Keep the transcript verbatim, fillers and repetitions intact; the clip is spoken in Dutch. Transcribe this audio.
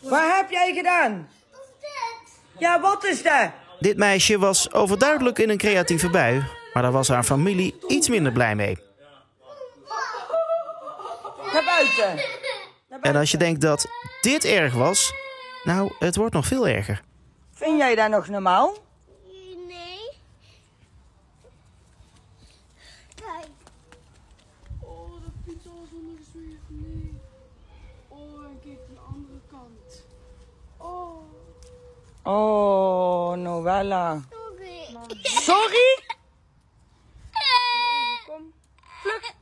Wat heb jij gedaan? Wat is dit? Ja, wat is dat? Dit meisje was overduidelijk in een creatieve bui, maar daar was haar familie iets minder blij mee. Naar buiten. En als je denkt dat dit erg was, nou, het wordt nog veel erger. Vind jij dat nog normaal? Nee. Kijk. Oh, dat pizza was ondergesmeerd. Nee. Oh, en kijk de andere kant. Oh. Oh, Noella. Sorry. Sorry? Kom. Vlug.